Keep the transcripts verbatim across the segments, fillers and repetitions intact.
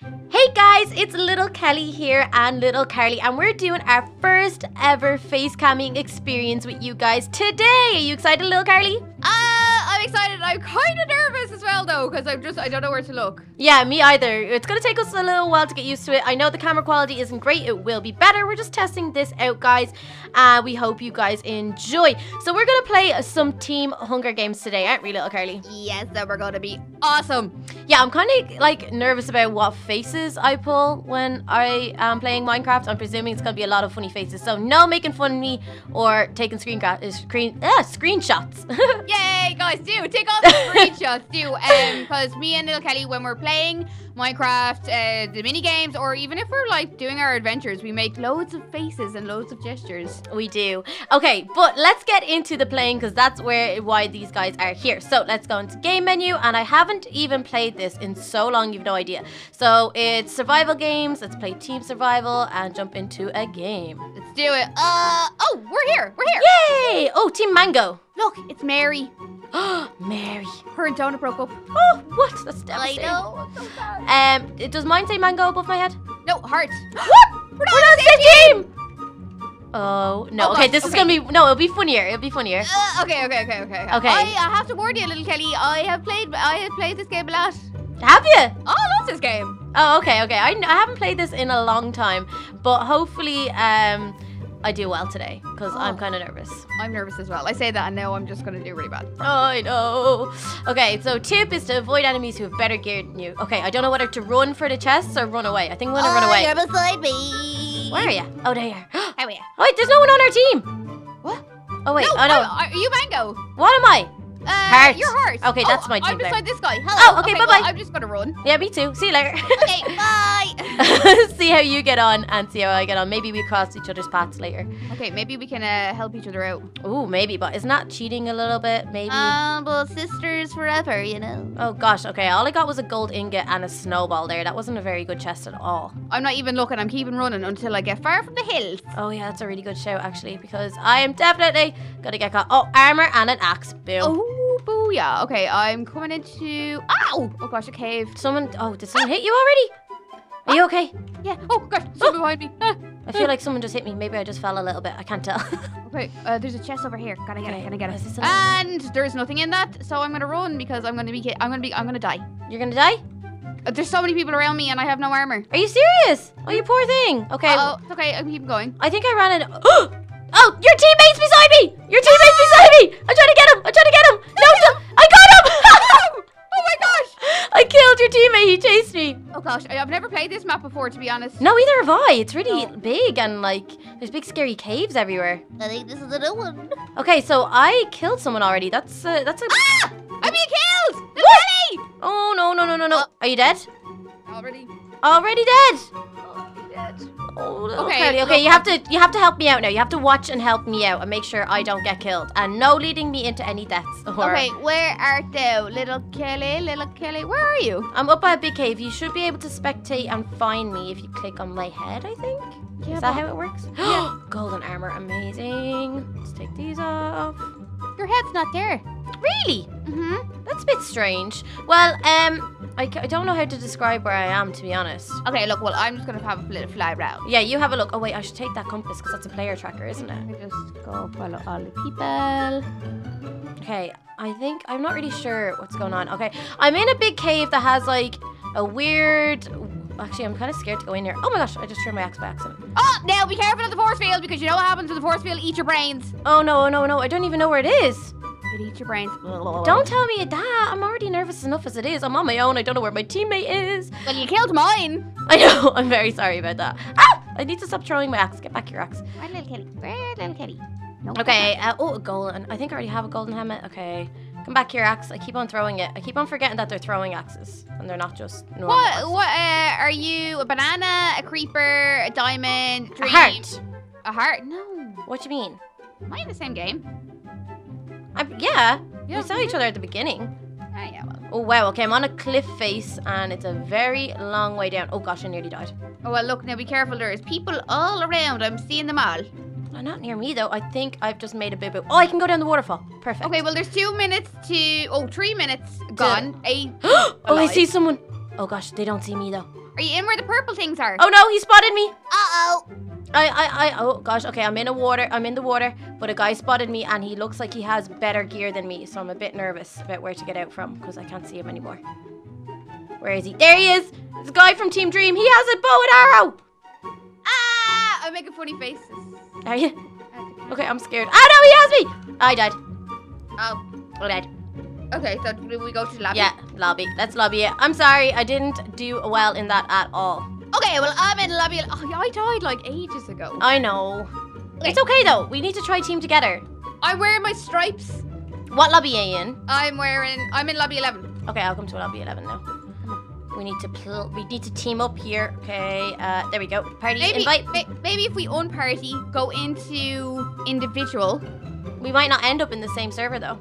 Hey guys, it's Little Kelly here and Little Carly, and we're doing our first ever face camming experience with you guys today. Are you excited, Little Carly? Uh, I'm excited. I'm kind of nervous as well, though, because I'm just, I don't know where to look. Yeah, me either. It's going to take us a little while to get used to it. I know the camera quality isn't great. It will be better. We're just testing this out, guys. Uh, we hope you guys enjoy. So we're going to play some Team Hunger Games today, aren't we, Little Carly? Yes, that we're going to be awesome. Yeah, I'm kind of like nervous about what faces I pull when I am playing Minecraft. I'm presuming it's going to be a lot of funny faces. So no making fun of me or taking screen, screen uh, screenshots. Yay, guys, do take all the screenshots, do. Um, because me and Little Kelly, when we're playing Minecraft, uh, the mini games, or even if we're like doing our adventures, we make loads of faces and loads of gestures. We do. Okay, but let's get into the playing because that's where why these guys are here. So let's go into game menu, and I haven't even played this in so long, you've no idea. So it's survival games. Let's play team survival and jump into a game. Let's do it. Uh oh, we're here. We're here. Yay! Oh, Team Mango. Look, it's Mary. Mary. Her and Donut broke up. Oh, what? That's devastating. I know. So sad. Um, does mine say mango above my head? No, heart. What? We're not on the same team. Oh no. Oh, okay, gosh, this is okay. gonna be no. It'll be funnier. It'll be funnier. Uh, okay, okay, okay, okay. Okay. I, I have to warn you, Little Kelly. I have played. I have played this game a lot. Have you? Oh, I love this game. Oh, okay, okay. I, I haven't played this in a long time, but hopefully, um, I do well today because Oh. I'm kind of nervous. I'm nervous as well. I say that, and now I'm just gonna do really bad. Oh, I know. Okay, so tip is to avoid enemies who have better gear than you. Okay, I don't know whether to run for the chests or run away. I think I'm gonna run away. You're beside me. Where are you? Oh, there you are. How are you? Oh, wait, there's no one on our team. What? Oh wait, No, oh no. I- are you Mango? What am I? Uh, Heart. You're Heart. Okay, Oh, that's my team I'm there. beside this guy. Hello. Oh, okay, well, bye-bye. I'm just gonna run. Yeah, me too. See you later. Okay, bye. See how you get on and see how I get on. Maybe we cross each other's paths later. Okay, maybe we can uh, help each other out. Ooh, maybe, but isn't that cheating a little bit? Maybe. Um, well, sisters forever, you know. Oh gosh, okay, all I got was a gold ingot and a snowball there. That wasn't a very good chest at all. I'm not even looking. I'm keeping running until I get far from the hills. Oh yeah, that's a really good shout actually, because I am definitely gonna get caught. Oh, armor and an axe. Boom. Oh, booyah. Okay, I'm coming into... Ow! Oh, gosh, a cave. Someone, oh, did someone hit you already? Are you okay? Yeah. Oh, gosh, someone behind me. Ah. I feel like someone just hit me. Maybe I just fell a little bit. I can't tell. Okay, uh, there's a chest over here. Gotta get Okay, it. Gotta get is it. this another- And there's nothing in that, so I'm gonna run because I'm gonna be. ki- I'm gonna be. I'm gonna die. You're gonna die? Uh, there's so many people around me, and I have no armor. Are you serious? Oh, you poor thing. Okay. Oh, it's okay. I'm keeping going. I think I ran in. Oh, your teammate's beside me! Your teammate's beside me! I'm trying to get him! I'm trying to get him! No, no, I got him! Oh my gosh! I killed your teammate. He chased me. Oh gosh, I- I've never played this map before, to be honest. No, either have I. It's really No. big and like there's big scary caves everywhere. I think this is a new one. Okay, so I killed someone already. That's uh, that's a. Ah! I'm being killed! Little Kelly! Oh no no no no no! Uh, Are you dead? Already. Already dead. Oh, I'm dead. Oh, little Okay, Carly. Okay, look, you have to you have to help me out now. You have to watch and help me out and make sure I don't get killed and no leading me into any deaths. Or Okay, where art thou, little Kelly? Little Kelly, where are you? I'm up by a big cave. You should be able to spectate and find me if you click on my head, I think. Yeah, Is that but how it works? Yeah. Golden armor, amazing. Let's take these off. your head's not there. Really? Mm-hmm. That's a bit strange. Well, um, I, c- I don't know how to describe where I am, to be honest. Okay, look, well, I'm just gonna have a little fly around. Yeah, you have a look. Oh, wait, I should take that compass because that's a player tracker, isn't Let it? me just go follow all the people. Okay, I think, I'm not really sure what's going on. Okay, I'm in a big cave that has, like, a weird... Actually, I'm kind of scared to go in here. Oh my gosh, I just turned my axe by accident. Oh, now be careful of the force field because you know what happens with the force field? Eat your brains. Oh, no, no, no, I don't even know where it is. It eats your brains. Don't tell me that. I'm already nervous enough as it is. I'm on my own. I don't know where my teammate is. Well, you killed mine. I know. I'm very sorry about that. Ah! I need to stop throwing my axe. Get back your axe. Where little Kelly? Where little Kelly? No. Okay. Uh, oh, a golden. I think I already have a golden helmet. Okay. Come back here, axe. I keep on throwing it. I keep on forgetting that they're throwing axes. And they're not just normal What? axes. What? Uh, are you a banana, a creeper, a diamond, A dream? heart. A heart? No. What do you mean? Am I in the same game? I'm, yeah. Yeah. We saw each other at the beginning. Ah, yeah, well. Oh, wow. Okay, I'm on a cliff face, and it's a very long way down. Oh, gosh, I nearly died. Oh, well, look, now be careful. There's people all around. I'm seeing them all. Oh, not near me, though. I think I've just made a boo-boo. Oh, I can go down the waterfall. Perfect. Okay, well, there's two minutes to... Oh, three minutes gone. Eight. Oh, I alive. see someone. Oh, gosh, they don't see me, though. Are you in where the purple things are? Oh no, he spotted me. Uh-oh. I, I, I, oh gosh, okay, I'm in a water, I'm in the water, but a guy spotted me and he looks like he has better gear than me, so I'm a bit nervous about where to get out from because I can't see him anymore. Where is he? There he is! It's a guy from Team Dream. He has a bow and arrow! Ah! I'm making funny faces. Are you? Okay, I'm scared. Oh no, he has me! I died. Oh. I died. Okay, so do we go to the lobby? Yeah, lobby. Let's lobby it. I'm sorry, I didn't do well in that at all. Okay, well, I'm in the lobby. Oh, I died like ages ago. I know. It's okay though. We need to try team together. I'm wearing my stripes. What lobby are you in? I'm wearing. I'm in lobby eleven. Okay, I'll come to lobby eleven now. We need to pl we need to team up here. Okay, uh, there we go. Party Maybe, invite. may maybe if we unparty, go into individual. We might not end up in the same server though.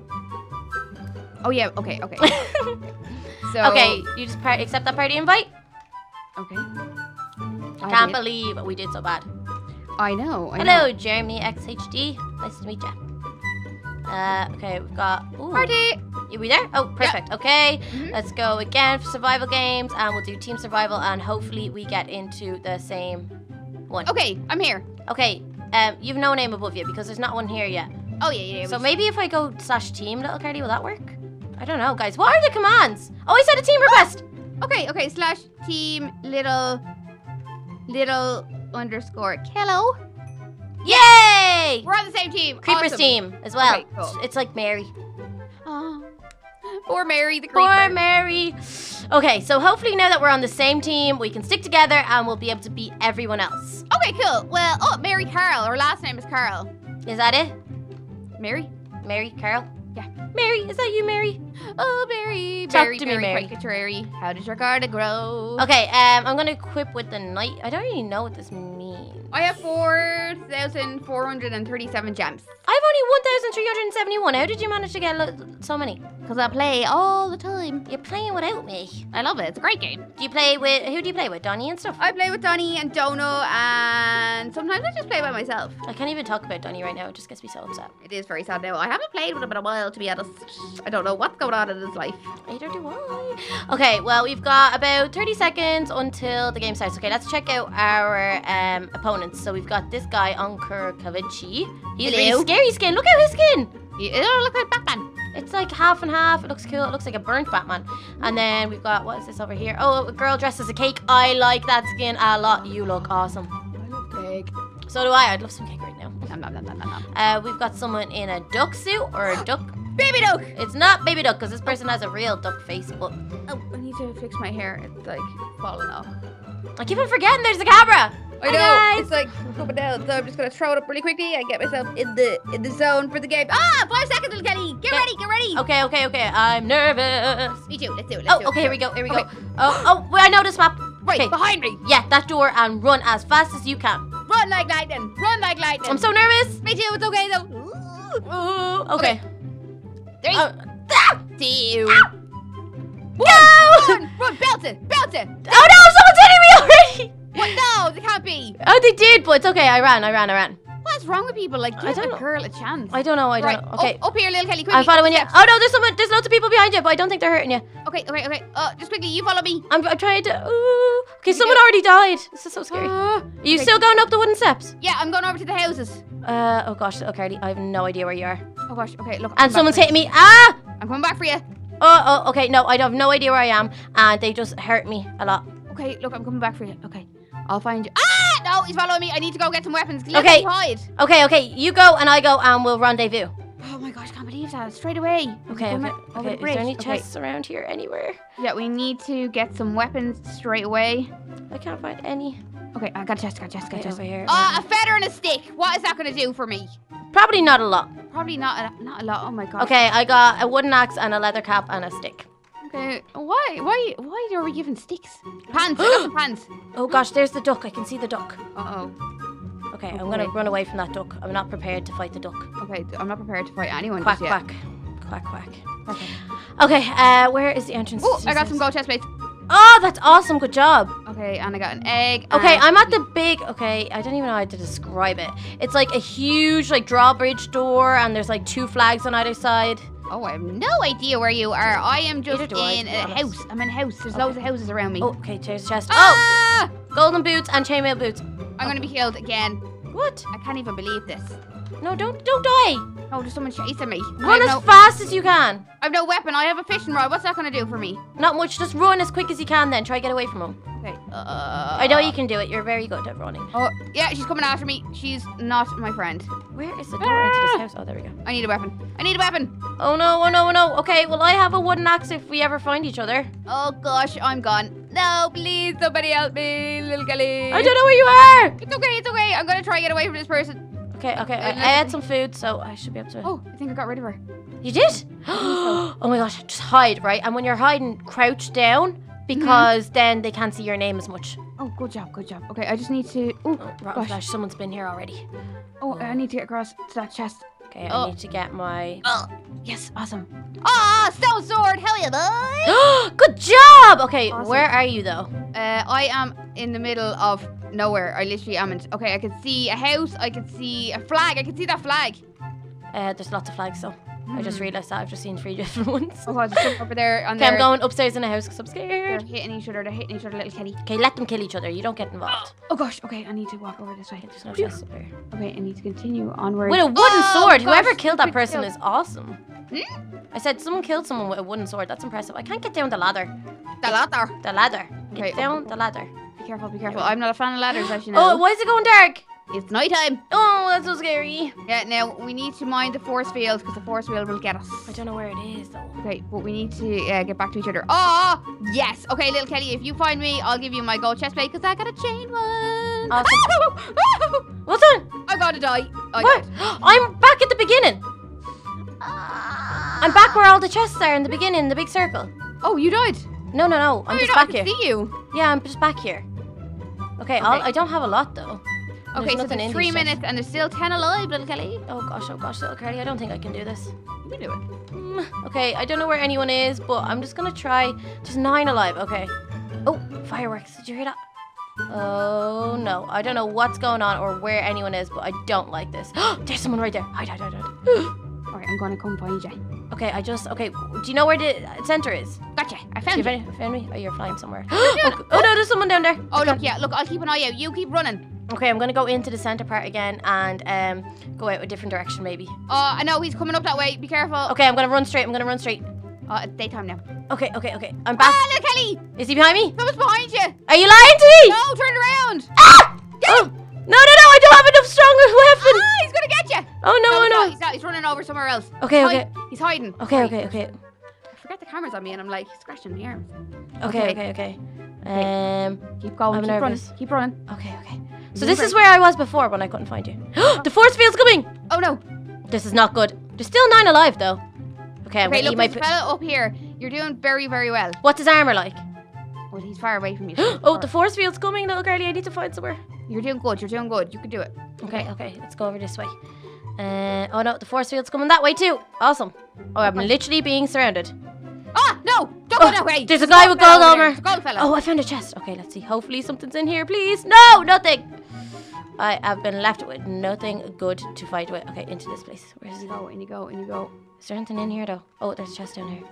Oh yeah. Okay. Okay. So. Okay, you just par accept that party invite. Okay. I can't believe we did so bad. I know. I Hello, know. Jeremy X H D. Nice to meet you. Uh, okay, we've got. Ooh. Party. Are we there? Oh, perfect. Yep. Okay, Mm-hmm. let's go again for survival games, and we'll do team survival, and hopefully we get into the same one. Okay, I'm here. Okay. Um, you've no name above you because there's not one here yet. Oh yeah, yeah. yeah So maybe if I go slash team, little Cardi, will that work? I don't know, guys. What are the commands? Oh, I said a team request. Okay, okay. Slash team little little underscore Kello. Yay! We're on the same team. Creepers Awesome. team as well. Okay, cool. It's like Mary. Oh, poor Mary the creeper. Poor Mary. Okay, so hopefully now that we're on the same team, we can stick together and we'll be able to beat everyone else. Okay, cool. Well, oh, Mary Carl. Her last name is Carl. Is that it? Mary? Mary, Carol? Yeah. Mary, is that you, Mary? Oh, Mary. Talk Mary, to me, Mary. Mary. Quaketrary. How does your garden grow? Okay, um, I'm gonna equip with the knight. I don't really know what this means. I have four thousand four hundred thirty-seven gems. I have only one thousand three hundred seventy-one. How did you manage to get lo- so many? Because I play all the time. You're playing without me. I love it. It's a great game. Do you play with, who do you play with? Donnie and stuff? I play with Donnie and Dono, and sometimes I just play by myself. I can't even talk about Donnie right now. It just gets me so upset. It is very sad now. I haven't played with him in a while, to be honest. I don't know what's going on in his life. Neither do I. Okay, well, we've got about thirty seconds until the game starts. Okay, let's check out our um, opponents. So we've got this guy, Ankur Kavici. He's Hello. really scary skin. Look at his skin. You don't look like Batman. It's like half and half. It looks cool. It looks like a burnt Batman. And then we've got, what is this over here? Oh, a girl dressed as a cake. I like that skin a lot. You look awesome. I love cake. So do I. I'd love some cake right now. Nom, nom, nom, nom, nom, nom. Uh, we've got someone in a duck suit or a duck. Baby duck! It's not baby duck because this person has a real duck face, but Oh, I need to fix my hair. It's like falling off. I keep on forgetting there's a camera. I Hi, know. guys. It's like coming down, so I'm just gonna throw it up really quickly and get myself in the in the zone for the game. Ah, five seconds, little Kelly. Get Okay. ready, get ready. Okay, okay, okay. I'm nervous. Me too. Let's do it. Let's do Oh, it. okay, here we go, here we Okay. go. Oh, oh, wait, I know this map. Right Okay. behind me. Yeah, that door and run as fast as you can. Run like lightning. Run like lightning. I'm so nervous. Me too. It's okay though. Ooh, okay. Three, Uh, ah! two, Go! run, run, bounce it, bounce it. Oh no, someone's hitting me already. What? No, they can't be. Oh, they did, but it's okay. I ran, I ran, I ran. What's wrong with people? Like, I give don't a know. girl a chance. I don't know, I don't right, know. Okay. up, up here, little Kelly. Quickly. I'm following you. Steps. Oh no, there's someone, there's loads of people behind you, but I don't think they're hurting you. Okay, okay, okay. Uh, just quickly, you follow me. I'm, I'm trying to. Ooh. Okay, You someone do- already died. This is so scary. Uh, Are you okay. still going up the wooden steps? Yeah, I'm going over to the houses. Uh, oh gosh, oh Carly, I have no idea where you are. Oh gosh. Okay, look. I'm And coming someone's back for hitting me. Ah! you. I'm coming back for you. Oh, oh, okay, no, I have no idea where I am, and they just hurt me a lot. Okay, look, I'm coming back for you. Okay, I'll find you. Ah! No, he's following me. I need to go get some weapons. Let Okay. me hide. Okay, okay, you go and I go and we'll rendezvous. Oh my gosh, I can't believe that. Straight away. Okay, Come okay, back over okay. the Is there any bridge. Okay. chests around here anywhere? Yeah, we need to get some weapons straight away. I can't find any. Okay, I got a chest, got a chest, got a Okay, chest. over here. Ah, a feather and a stick. What is that going to do for me? Probably not a lot. Probably not a, not a lot. Oh my gosh. Okay, I got a wooden axe and a leather cap and a stick. Okay. Why? Why? Why are we giving sticks? Pants. I got some pants. Oh gosh, there's the duck. I can see the duck. Uh Okay, I'm gonna Okay. run away from that duck. I'm not prepared to fight the duck. oh. Okay, I'm not prepared to fight anyone Quack, just yet. quack. Quack, quack. Okay. Okay, uh, where is the entrance? Oh, to I got this? some gold chest plates. Oh, that's awesome. Good job. Okay, and I got an egg. Okay, and- I'm at the big. Okay, I don't even know how to describe it. It's like a huge, like drawbridge door, and there's like two flags on either side. Oh, I have no idea where you are. I am just Neither do I, in to be a honest. house. I'm in a house. There's Okay. loads of houses around me. Oh, okay, there's a chest. Ah! Oh! Golden boots and chainmail boots. I'm gonna be killed again. What? I can't even believe this. No, don't don't die. Oh, there's someone chasing me. I Run have, as no, fast as you can. I have no weapon. I have a fishing rod. What's that gonna do for me? Not much, just run as quick as you can then. Try to get away from him. Okay. Uh, I know you can do it. You're very good at running. Oh, yeah, she's coming after me. She's not my friend. Where is the door into this house? Oh, there we go. I need a weapon. I need a weapon. Oh no, oh no, oh no. Okay, well I have a wooden axe if we ever find each other. Oh gosh, I'm gone. No, please, somebody help me, little Kelly. I don't know where you are. It's okay, it's okay. I'm gonna try and get away from this person. Okay, okay. I, I Uh, had some food, so I should be able to. Oh, I think I got rid of her. You did? Oh my gosh, just hide, right? And when you're hiding, crouch down because then they can't see your name as much. Oh, good job, good job. Okay, I just need to. Oh, Oh, rotten gosh. flesh, someone's been here already. Oh, I need to get across to that chest. Okay, I Oh. need to get my. Oh, yes, awesome. Ah, stone sword. Hell yeah, boy. Good job! Okay, Awesome. where are you though? Uh, I am in the middle of nowhere. I literally am. In, okay, I can see a house. I can see a flag. I can see that flag. Uh, there's lots of flags, so I just Hmm. realised that I've just seen three different ones. Oh god, there's someone over there on Okay, I'm there. going upstairs in the house because I'm They're scared. hitting each other. They're hitting each other, little Kelly. Okay, let them kill each other. You don't get involved. Oh gosh. Okay, I need to walk over this way. Okay, there's no chest up here. Okay, I need to continue onward. With a wooden Oh, sword. gosh, Whoever killed that good person kill. is awesome. Hmm? I said someone killed someone with a wooden sword. That's impressive. I can't get down the ladder. The ladder. The ladder. Okay, Get down the ladder. Be careful, be careful. I'm not a fan of ladders, as you know. Oh, why is it going dark? It's nighttime. Oh, that's so scary. Yeah, now we need to mind the force field because the force field will get us. I don't know where it is though. Okay, but we need to uh, get back to each other. Oh, yes. Okay, little Kelly, if you find me, I'll give you my gold chest plate because I got a chain one. Awesome. What's on? I'm gonna die. I What? died. I'm back at the beginning. I'm back where all the chests are in the beginning, the big circle. Oh, you died. No, no, no. I'm oh, just you're back not, here. I can see you. Yeah, I'm just back here. Okay, I'll, I don't have a lot though. There's Okay, so nothing there's in three these chests. minutes and there's still ten alive, little Kelly. Oh gosh, oh gosh, little Carly, I don't think I can do this. You can do it. Mm, okay, I don't know where anyone is, but I'm just gonna try. There's nine alive. Okay. Oh, fireworks! Did you hear that? Oh no, I don't know what's going on or where anyone is, but I don't like this. There's someone right there. Hide, hide, hide, hide. All right, I'm gonna come find you. Okay, I just okay. Do you know where the center is? Gotcha. I Do you found you. find, found me? Oh, you're flying somewhere. oh, oh no, there's someone down there. Oh look, yeah, look. I'll keep an eye out. You keep running. Okay, I'm gonna go into the center part again and um go out a different direction maybe. Uh, I know he's coming up that way. Be careful. Okay, I'm gonna run straight. I'm gonna run straight. Uh, it's daytime now. Okay, okay, okay. I'm back. Ah, little Kelly! Is he behind me? Someone's behind you. Are you lying to me? No, turn around. Ah! Oh! No, no, no! I don't have enough strong weapon. Ah, he's gonna get you. Oh no, no, oh he's no! not. He's not. He's running over somewhere else. Okay, He's okay. hide- He's hiding. Okay, Right. okay, okay, I forget the camera's on me and I'm like scratching the arms. okay, Okay. okay, okay. Um, Keep going. I'm keep nervous. running. Keep running. okay, okay. So Move this right. is where I was before when I couldn't find you. The force field's coming. Oh no. This is not good. There's still nine alive though. Okay, I'm Okay, gonna look, eat my. there's a fella up here. You're doing very, very well. What's his armor like? Well, he's far away from you. Oh, the force field's coming, little girlie. I need to find somewhere. You're doing good. You're doing good. You can do it. Okay, okay. Let's go over this way. Uh, oh no, the force field's coming that way too. Awesome. Oh, I'm Okay. literally being surrounded. Ah, no! Don't Oh, go that way. there's a There's guy with fella gold over there. armor. There's a gold fella. Oh, I found a chest. Okay, let's see. Hopefully something's in here, please. No, nothing. I have been left with nothing good to fight with. Okay, into this place. Where is In it? you go, in you go, in you go. Is there anything in here though? Oh, there's a chest down here.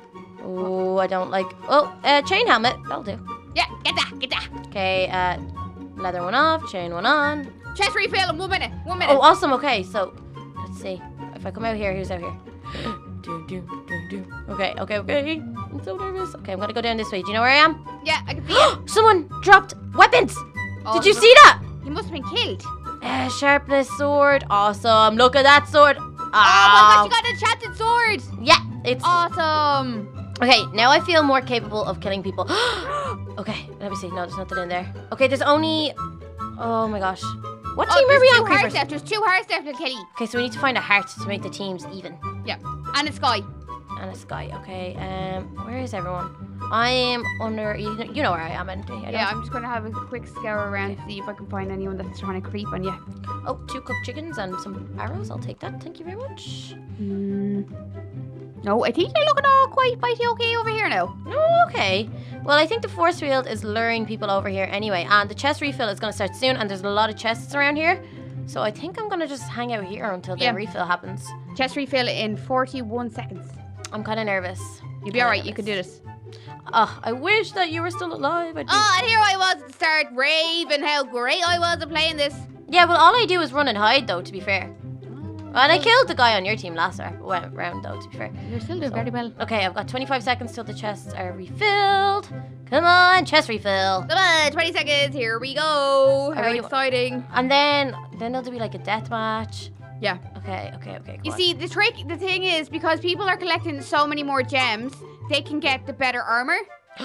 Oh, I don't like. Oh, uh, chain helmet. That'll do. Yeah, get that, get that. Okay, uh, leather one off, chain one on. Chest refill in one minute, one minute. Oh, awesome. Okay, so let's see. If I come out here, who's out here? do, do, do, do. Okay, okay, okay. I'm so nervous. Okay, I'm gonna go down this way. Do you know where I am? Yeah, I can see it. Someone dropped weapons. Oh, Did you he see that? must- He must have been killed. Uh, sharpness sword. Awesome. Look at that sword. Oh Ah. my gosh, you got an enchanted sword. Yeah, it's Awesome. okay. Now I feel more capable of killing people. Okay, let me see. No, there's nothing in there. Okay, there's only. Oh my gosh. What Oh, team are there's we two on, hearts Creepers? left. There's two hearts left, little Kelly. Okay, so we need to find a heart to make the teams even. Yeah, and a sky. And a sky. Okay. Um, where is everyone? I am under. You know, you know where I am, and I Yeah, I'm just gonna have a quick scour around to see if I can find anyone that's trying to creep on you. Oh, two cooked chickens and some arrows. I'll take that. Thank you very much. Hmm. No, I think you're looking all quite mighty okay over here now. Oh, okay. Well, I think the force field is luring people over here anyway, and the chest refill is going to start soon, and there's a lot of chests around here. So I think I'm going to just hang out here until the Yeah. refill happens. Chest refill in forty-one seconds. I'm kind of nervous. You'll be alright. You can do this. Oh, I wish that you were still alive. I'd be... Oh, and here I was at the start raving how great I was at playing this. Yeah, well, all I do is run and hide, though, to be fair. And I killed the guy on your team last round, though, to be fair. You're still doing so, very well. Okay, I've got twenty-five seconds till the chests are refilled. Come on, chest refill. Come on, twenty seconds. Here we go. How you... exciting. And then, then there'll be like a death match. Yeah. Okay, okay, okay. You on. see, the trick, the thing is, because people are collecting so many more gems, they can get the better armor.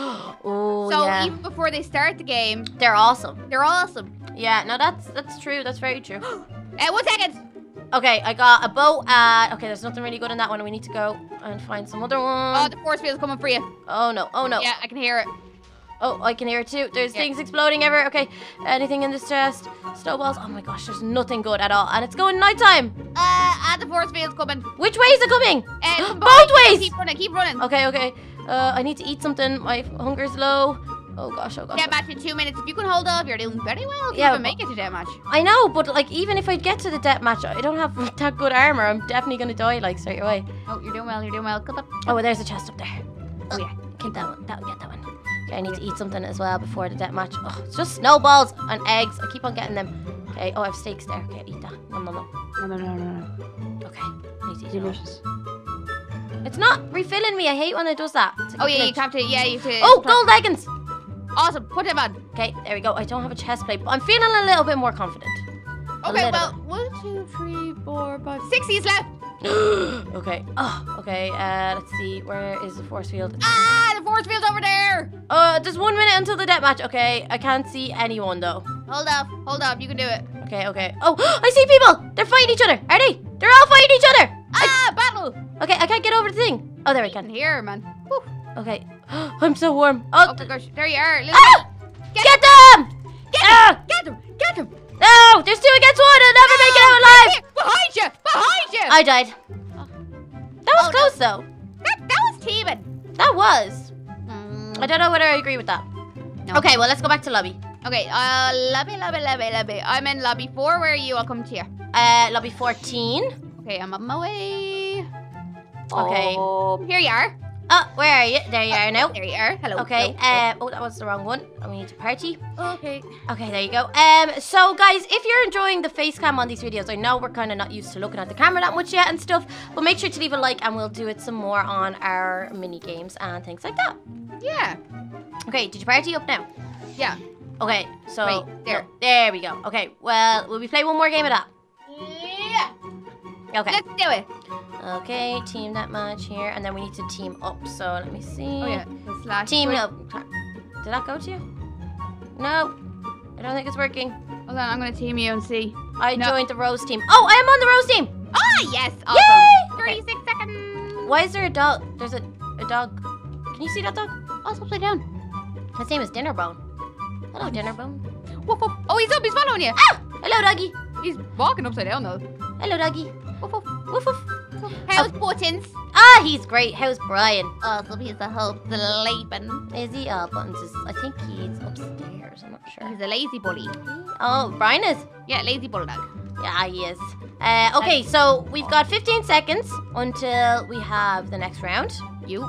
Oh, so yeah. even before they start the game, they're awesome. They're awesome. Yeah, no, that's that's true. That's very true. uh, one second. Okay, I got a bow. Uh, okay, there's nothing really good in that one. We need to go and find some other one. Oh, the force field's coming for you. Oh no! Oh no! Yeah, I can hear it. Oh, I can hear it too. There's yeah. things exploding everywhere. Okay, anything in this chest? Snowballs. Oh my gosh, there's nothing good at all, and it's going nighttime. Uh, and the force field's coming. Which way is it coming? Uh, Both ways. Keep running. Keep running. Okay, okay. Uh, I need to eat something. My hunger's low. Oh gosh, oh gosh. Death match in two minutes. If you can hold off, you're doing very well. You yeah, even make it to death match. I know, but like even if I get to the death match, I don't have that good armor. I'm definitely gonna die like straight away. Oh, you're doing well. You're doing well. Good up. Oh, well, there's a chest up there. Oh yeah, keep that one. That one. Get that one. Okay, I need to eat something as well before the death match. Oh, it's just snowballs and eggs. I keep on getting them. Okay. Oh, I have steaks there. Okay, eat that. No, no, no. No, no, no, no, no. Okay. I need to eat delicious. It it's not refilling me. I hate when it does that. Like oh yeah, you have to. Yeah, you have to. Oh, gold leggings. Awesome. Put them on. Okay, there we go. I don't have a chest plate, but I'm feeling a little bit more confident. Okay, well, one, two, three, four, five, six is left. Okay. Oh, okay. Uh, let's see. Where is the force field? Ah, the force field's over there. Uh, there's one minute until the death match. Okay, I can't see anyone though. Hold up, hold up. You can do it. Okay, okay. Oh, I see people. They're fighting each other. Are they? They're all fighting each other. Ah, I... battle. Okay, I can't get over the thing. Oh, there we can. can. Here, man. Woo. Okay. I'm so warm. Oh, oh my gosh. There you are. Ah! Get, get them! Get ah! them! Get them! Get them! No! There's two against one. I'll never ah, make it out alive. Behind you! Behind you! I died. Oh. That was oh, close, no. though. That, that was teaming. That was. Mm. I don't know whether I agree with that. No. Okay, well, let's go back to lobby. Okay, uh, lobby, lobby, lobby, lobby. I'm in lobby four. Where are you? I'll come to you. Uh, lobby fourteen. Okay, I'm on my way. Okay. Oh, here you are. Oh, where are you? There you oh, are now. There you are. Hello. Okay. Hello. Uh, oh, that was the wrong one. We need to party. Okay. Okay, there you go. Um, so guys, if you're enjoying the face cam on these videos, I know we're kind of not used to looking at the camera that much yet and stuff, but make sure to leave a like and we'll do it some more on our mini games and things like that. Yeah. Okay, did you party up now? Yeah. Okay, so Wait, there. No, there we go. Okay, well, will we play one more game of that? Yeah. Okay. Let's do it. Okay, team that much here, and then we need to team up. So let me see. Oh yeah, the slash. Team up. Did that go to you? No, I don't think it's working. Hold on, I'm gonna team you and see. I no. joined the Rose team. Oh, I am on the Rose team. Ah, yes. Awesome. Yay! thirty-six okay. seconds. Why is there a dog? There's a, a dog. Can you see that dog? Oh, it's upside down. His name is Dinnerbone. Hello, oh, Dinnerbone. Woof, woof. Oh, he's up. He's following you. Ah! Hello, doggy. He's walking upside down though. Hello, doggy. Woof, woof. Woof, woof. How's oh. Buttons? Ah, he's great. How's Brian? Awesome. He's a whole sleeping. Is he? Uh, Buttons is, I think he's upstairs. I'm not sure. He's a lazy bully. Oh, Brian is? Yeah, lazy bulldog. Yeah, he is. Uh, okay, so we've got fifteen seconds until we have the next round. You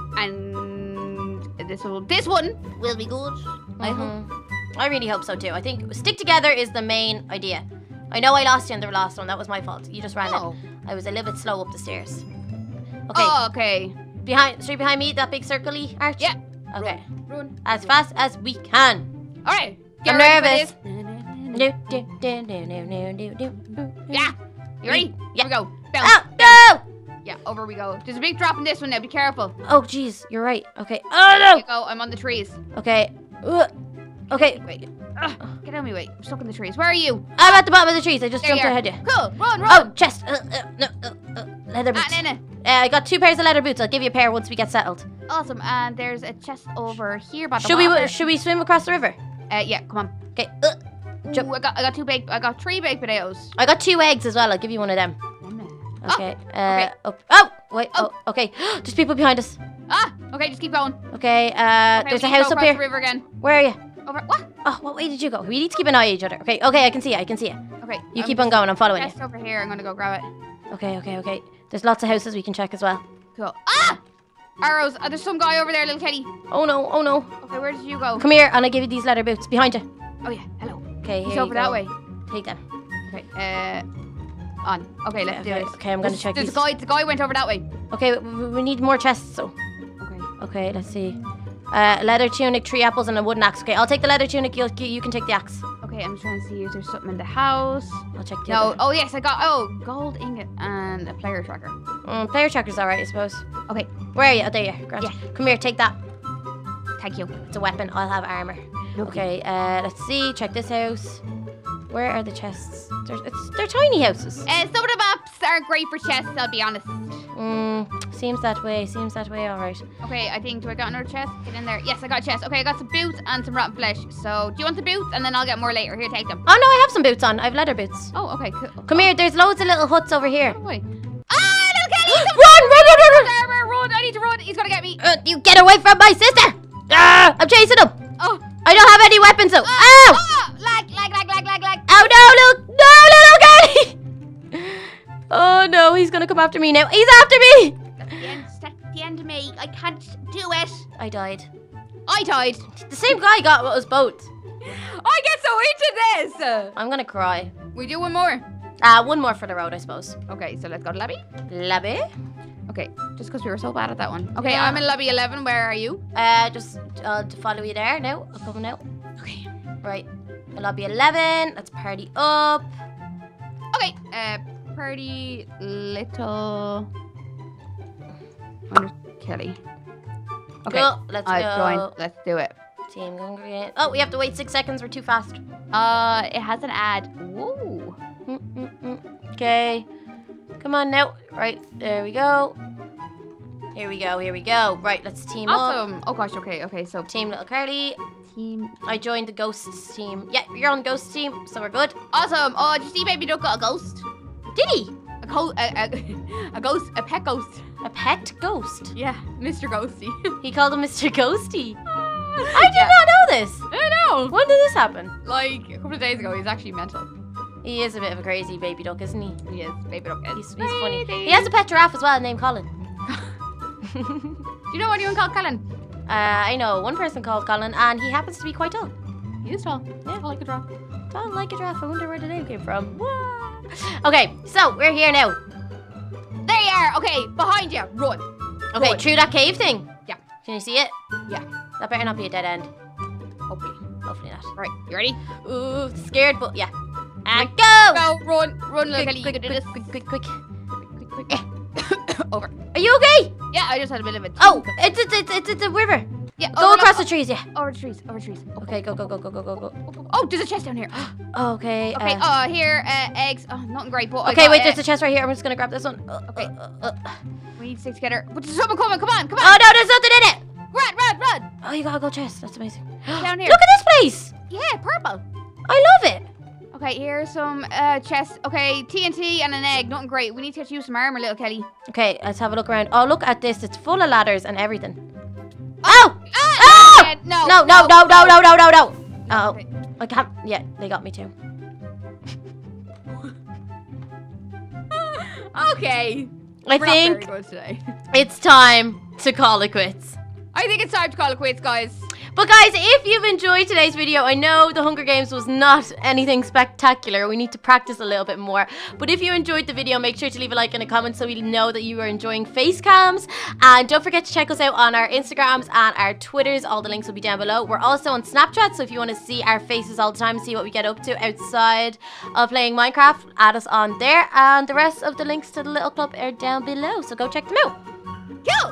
and this will this one will be good. Mm-hmm. I hope. I really hope so too. I think stick together is the main idea. I know I lost you in the last one. That was my fault. You just ran oh. in. I was a little bit slow up the stairs. Okay. Oh, okay. Behind, straight behind me, that big circle-y arch? Yeah. Okay. Run. Run. As fast as we can. All right. I'm nervous. No, no, no, no, no, no, no, no. Yeah. You ready? Yeah. Here we go. Bounce. Oh, Bounce. no! Yeah, over we go. There's a big drop in this one now. Be careful. Oh, jeez. You're right. Okay. Oh, There you no! go. I'm on the trees. Okay. Ugh. Okay. Wait. Ugh. Get out of my way. I'm stuck in the trees. Where are you? I'm at the bottom of the trees. I just There jumped you are. ahead of you. Cool. Run, Oh, run. chest. Uh, uh, no, uh, uh, leather boots. Ah, no, no. Uh, I got two pairs of leather boots. I'll give you a pair once we get settled. Awesome. And there's a chest over here by the Should we water. should we swim across the river? Uh, yeah. Come on. Okay. Uh, jump. Ooh, I got I got two baked. I got three baked potatoes. I got two eggs as well. I'll give you one of them. Oh, Okay. uh, okay. Up. Oh, wait. Oh. Oh, okay. There's people behind us. Ah. Okay. Just keep going. Okay. Uh, Okay, there's we a need to house go up across here. The river again. Where are you? Over. What? Oh, what way did you go? We need to keep an eye on each other. Okay. Okay. I can see you. I can see you. Okay. You I'm keep on going. I'm following you. Chest over here. I'm gonna go grab it. Okay. Okay. Okay. There's lots of houses we can check as well. Cool. Ah! Arrows. Oh, there's some guy over there, little Kelly. Oh no, oh no. Okay, where did you go? Come here, and I give you these leather boots behind you. Oh yeah, hello. Okay, He's here over you that go. way. Take them. Okay, uh, on. Okay, let's Okay, do it. okay, I'm gonna There's- check There's these. a guy. The guy went over that way. Okay, we, we need more chests, so. Okay. Okay, let's see. Uh, leather tunic, three apples, and a wooden axe. Okay, I'll take the leather tunic. You you can take the axe. Okay, I'm trying to see if there's something in the house. I'll check the No. other. Oh yes, I got. Oh, gold ingot and a player tracker. Mm, player tracker's alright, I suppose. Okay, Where are you? Oh, there you are. Grant. Yeah. Come here, take that. thank you. It's a weapon. I'll have armor. Lovely. Okay, uh, let's see. Check this house. Where are the chests? They're, it's, they're tiny houses. Uh, some of the maps aren't great for chests. I'll be honest. Mm, seems that way. Seems that way. All right. Okay, I think, do I got another chest? Get in there. Yes, I got a chest. Okay, I got some boots and some rotten flesh. So, do you want the boots? And then I'll get more later. Here, take them. Oh no, I have some boots on. I have leather boots. Oh, okay, cool. Come here. There's loads of little huts over here. Oh, wait. Ah, little Kelly! Run, run, run, run, run! Armor, run! I need to run. He's gonna get me. Uh, you get away from my sister! Ah, I'm chasing him. Oh. I don't have any weapons though. Ah, Ow! ah, lag, lag, lag, lag, lag, lag. Oh no, look! No, little Kelly! Oh no, he's gonna come after me now. He's after me! That's the end. That's the end of me. I can't do it. I died. I died. The same guy got us both. I get so into this. I'm gonna cry. We do one more. Uh, one more for the road, I suppose. Okay, so let's go to lobby. Lobby. Okay, just because we were so bad at that one. Okay, Yeah. I'm in lobby eleven. Where are you? Uh, just uh, to follow you there. No, I'm coming out. Okay. Right. Lobby eleven. Let's party up. Okay. Uh, party little. Under Kelly. Okay. Cool. Let's I go. joined. Let's do it. Team going green. Oh, we have to wait six seconds. We're too fast. Uh, it has an ad. Whoa. Mm, mm, mm. Okay. Come on now. Right. There we go. Here we go. Here we go. Right. Let's team up. Awesome. Oh gosh. Okay. Okay. So Team Little Carly. team. I joined the Ghosts team. Yeah, you're on the Ghosts team, so we're good. Awesome. Oh, did you see Baby Duck got a ghost? Did he? A, co- a, a, a ghost. A pet ghost. A pet ghost? Yeah, Mister Ghosty. He called him Mister Ghosty. I did not know this. I know. When did this happen? Like a couple of days ago, he's actually mental. He is a bit of a crazy baby duck, isn't he? He is. Baby Duck is. He's, he's funny. crazy. He has a pet giraffe as well named Colin. Do you know anyone called Colin? Uh, I know one person called Colin, and he happens to be quite tall. He is tall. Yeah. Tall like a drop. Tall like a giraffe. I wonder where the name came from. Okay, so we're here now. There you are. Okay, behind you. Run. Okay, Run. through that cave thing. Yeah. Can you see it? Yeah. That better not be a dead end. Hopefully. Hopefully not. Right. You ready? Ooh, scared, but yeah. And go! Go. Run. Run, little Kelly. You quick, can do quick, this. quick, quick, quick. Quick, quick, quick. Over. Are you okay? Yeah, I just had a bit of a. Oh, it's it's it's it's, it's a river. Yeah. Go over, across look, the trees, yeah. Over the trees. Over the trees. Okay, go, go, go, go, go, go, go. Oh, there's a chest down here. Okay. Okay. uh, Uh, here. Uh, eggs. Oh, nothing great. But I okay, got, wait, uh, there's a chest right here. I'm just gonna grab this one. Uh, Okay. uh, uh, uh. We need to stick together. But there's someone coming. Come on. Come on. Oh no, there's nothing in it. Run, run, run. Oh, you gotta go chest. That's amazing. Down here. Look at this place. Yeah, purple. I love it. Okay, here's some uh, chests. Okay, T N T and an egg. Nothing great. We need to get you some armor, little Kelly. Okay, let's have a look around. Oh, look at this. It's full of ladders and everything. Oh! Ah! Ah! yeah, no, No, no, no, no, no, no, no, no. Oh, Okay. I can't. Yeah, they got me too. Okay. I We're think not very good today. it's time to call it quits. I think it's time to call it quits, guys. But guys, if you've enjoyed today's video, I know the Hunger Games was not anything spectacular. We need to practice a little bit more. But if you enjoyed the video, make sure to leave a like and a comment so we know that you are enjoying face cams. And don't forget to check us out on our Instagrams and our Twitters. All the links will be down below. We're also on Snapchat, so if you want to see our faces all the time, see what we get up to outside of playing Minecraft, add us on there. And the rest of the links to the little club are down below, so go check them out. Cool.